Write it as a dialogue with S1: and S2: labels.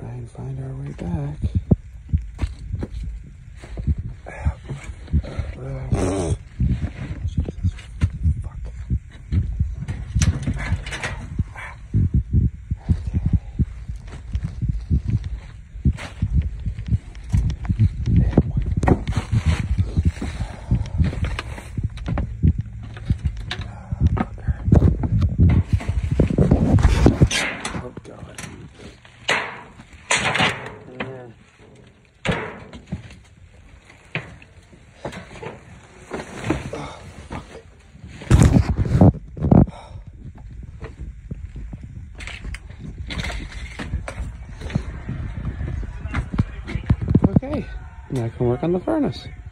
S1: try and find our way back. Okay, now I can work on the furnace.